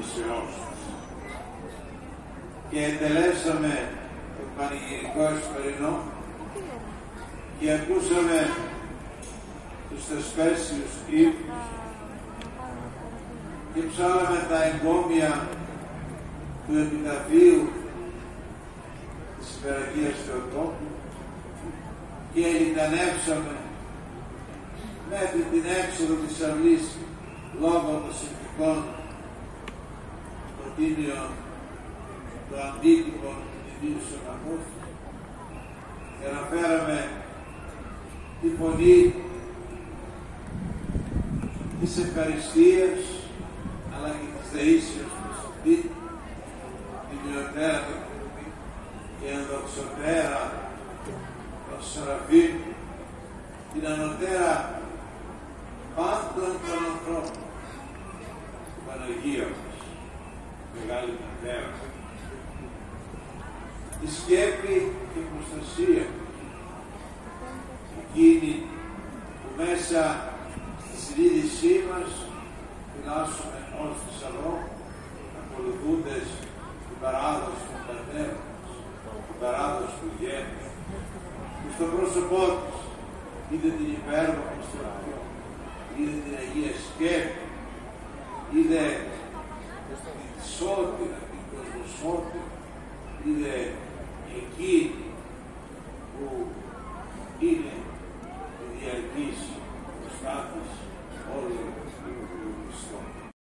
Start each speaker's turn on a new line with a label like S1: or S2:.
S1: κινήσεώς μας. Και εντελέσαμε το πανηγυρικό εσπερινό και ακούσαμε τους θεσπέσιους ύμνους και ψάλαμε τα εγκόμια του επιταφείου της Υπεραγίας Θεοτόκου και λιτανεύσαμε μέχρι την έξοδο της αυλής λόγω των συνθηκών των τίμιων των αντίτυπων των Ιδίουσων Απόστολων και αναφέραμε τη φωνή της ευχαριστίας αλλά και της δεήσεως προς αυτή την Ιωτέρα των Κερουβίμ και ενδοξωτέρα των Σεραφείμ, την ανωτέρα πάντων των ανθρώπων, την Παναγία μας, Μεγάλη Πατέρα, τη σκέπη και προστασία, εκείνη που μέσα στη συνείδησή μας φυλάσσουμε ως θησαυρό, ακολουθούντες την παράδοση των πατέρων μας, την παράδοση του γένους, που στο πρόσωπό της είδε την υπέρβαση στο Θεό, είδε την Αγία Σκέπη, είδε την σώτηρα, την κοσμοσώτηρα, είδε εκείνη που είναι